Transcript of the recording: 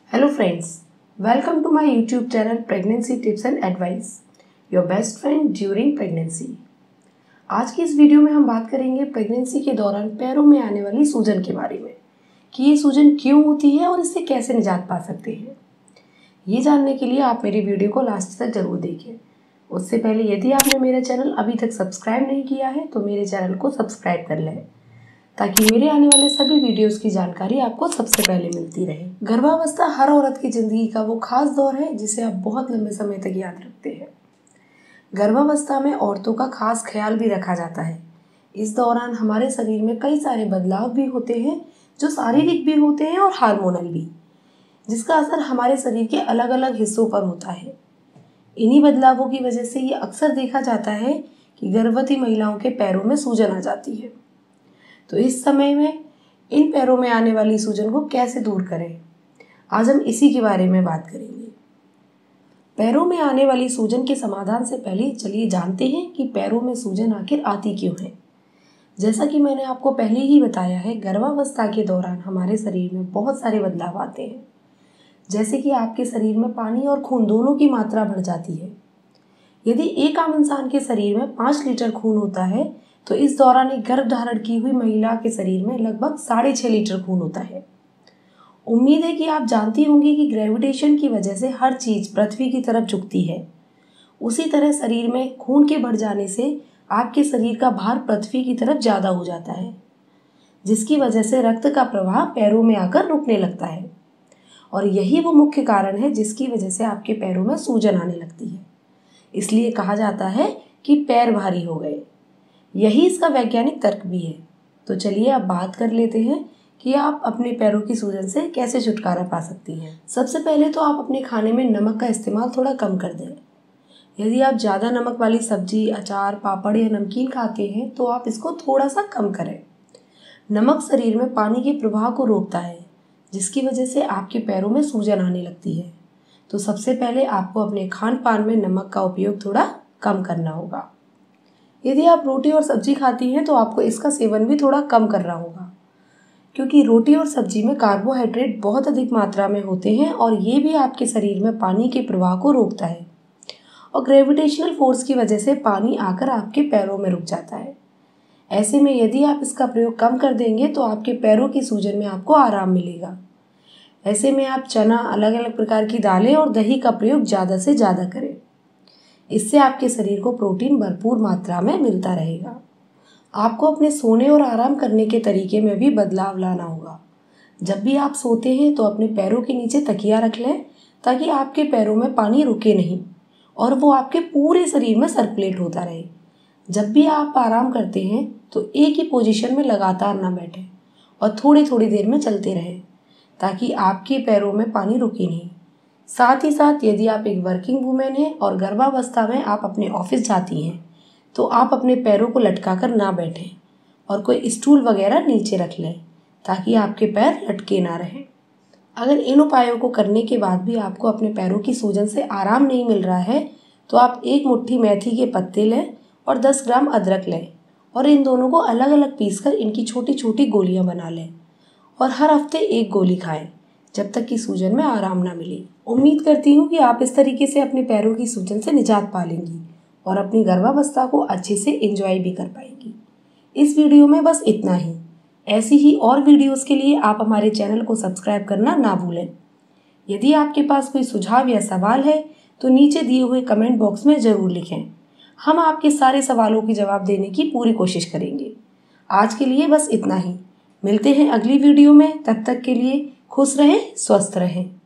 Hello friends, welcome to my YouTube channel Pregnancy Tips and Advice, your best friend during pregnancy। आज की इस video में हम बात करेंगे प्रेगनेंसी के दौरान पैरों में आने वाली सूजन के बारे में कि ये सूजन क्यों होती है और इससे कैसे निजात पा सकते हैं। ये जानने के लिए आप मेरी वीडियो को लास्ट तक जरूर देखें। उससे पहले यदि आपने मेरा चैनल अभी तक सब्सक्राइब नहीं किया है तो मेरे चैनल को सब्सक्राइब कर लें ताकि मेरे आने वाले सभी वीडियोस की जानकारी आपको सबसे पहले मिलती रहे। गर्भावस्था हर औरत की ज़िंदगी का वो खास दौर है जिसे आप बहुत लंबे समय तक याद रखते हैं। गर्भावस्था में औरतों का खास ख्याल भी रखा जाता है। इस दौरान हमारे शरीर में कई सारे बदलाव भी होते हैं जो शारीरिक भी होते हैं और हार्मोनल भी, जिसका असर हमारे शरीर के अलग अलग हिस्सों पर होता है। इन्हीं बदलावों की वजह से ये अक्सर देखा जाता है कि गर्भवती महिलाओं के पैरों में सूजन आ जाती है। तो इस समय में इन पैरों में आने वाली सूजन को कैसे दूर करें, आज हम इसी के बारे में बात करेंगे। पैरों में आने वाली सूजन के समाधान से पहले चलिए जानते हैं कि पैरों में सूजन आखिर आती क्यों है। जैसा कि मैंने आपको पहले ही बताया है, गर्भावस्था के दौरान हमारे शरीर में बहुत सारे बदलाव आते हैं। जैसे कि आपके शरीर में पानी और खून दोनों की मात्रा बढ़ जाती है। यदि एक आम इंसान के शरीर में 5 लीटर खून होता है तो इस दौरान एक गर्भ धारण की हुई महिला के शरीर में लगभग 6.5 लीटर खून होता है। उम्मीद है कि आप जानती होंगी कि ग्रेविटेशन की वजह से हर चीज पृथ्वी की तरफ झुकती है। उसी तरह शरीर में खून के बढ़ जाने से आपके शरीर का भार पृथ्वी की तरफ ज्यादा हो जाता है, जिसकी वजह से रक्त का प्रवाह पैरों में आकर रुकने लगता है। और यही वो मुख्य कारण है जिसकी वजह से आपके पैरों में सूजन आने लगती है। इसलिए कहा जाता है कि पैर भारी हो गए। यही इसका वैज्ञानिक तर्क भी है। तो चलिए अब बात कर लेते हैं कि आप अपने पैरों की सूजन से कैसे छुटकारा पा सकती हैं। सबसे पहले तो आप अपने खाने में नमक का इस्तेमाल थोड़ा कम कर दें। यदि आप ज़्यादा नमक वाली सब्जी, अचार, पापड़ या नमकीन खाते हैं तो आप इसको थोड़ा सा कम करें। नमक शरीर में पानी के प्रवाह को रोकता है, जिसकी वजह से आपके पैरों में सूजन आने लगती है। तो सबसे पहले आपको अपने खान पान में नमक का उपयोग थोड़ा कम करना होगा। यदि आप रोटी और सब्जी खाती हैं तो आपको इसका सेवन भी थोड़ा कम करना होगा, क्योंकि रोटी और सब्जी में कार्बोहाइड्रेट बहुत अधिक मात्रा में होते हैं और ये भी आपके शरीर में पानी के प्रवाह को रोकता है और ग्रेविटेशनल फोर्स की वजह से पानी आकर आपके पैरों में रुक जाता है। ऐसे में यदि आप इसका प्रयोग कम कर देंगे तो आपके पैरों की सूजन में आपको आराम मिलेगा। ऐसे में आप चना, अलग अलग प्रकार की दालें और दही का प्रयोग ज़्यादा से ज़्यादा करें। इससे आपके शरीर को प्रोटीन भरपूर मात्रा में मिलता रहेगा। आपको अपने सोने और आराम करने के तरीके में भी बदलाव लाना होगा। जब भी आप सोते हैं तो अपने पैरों के नीचे तकिया रख लें ताकि आपके पैरों में पानी रुके नहीं और वो आपके पूरे शरीर में सर्कुलेट होता रहे। जब भी आप आराम करते हैं तो एक ही पोजीशन में लगातार ना बैठें और थोड़ी थोड़ी देर में चलते रहें ताकि आपके पैरों में पानी रुके नहीं। साथ ही साथ यदि आप एक वर्किंग वुमेन हैं और गर्भावस्था में आप अपने ऑफिस जाती हैं तो आप अपने पैरों को लटका कर ना बैठें और कोई स्टूल वगैरह नीचे रख लें ताकि आपके पैर लटके ना रहें। अगर इन उपायों को करने के बाद भी आपको अपने पैरों की सूजन से आराम नहीं मिल रहा है तो आप 1 मुट्ठी मेथी के पत्ते लें और 10 ग्राम अदरक लें और इन दोनों को अलग अलग पीसकर इनकी छोटी छोटी गोलियां बना लें और हर हफ्ते 1 गोली खाएं जब तक कि सूजन में आराम ना मिले। उम्मीद करती हूँ कि आप इस तरीके से अपने पैरों की सूजन से निजात पा लेंगी और अपनी गर्भावस्था को अच्छे से एंजॉय भी कर पाएंगी। इस वीडियो में बस इतना ही। ऐसी ही और वीडियोस के लिए आप हमारे चैनल को सब्सक्राइब करना ना भूलें। यदि आपके पास कोई सुझाव या सवाल है तो नीचे दिए हुए कमेंट बॉक्स में ज़रूर लिखें। हम आपके सारे सवालों की जवाब देने की पूरी कोशिश करेंगे। आज के लिए बस इतना ही। मिलते हैं अगली वीडियो में। तब तक के लिए खुश रहें, स्वस्थ रहें।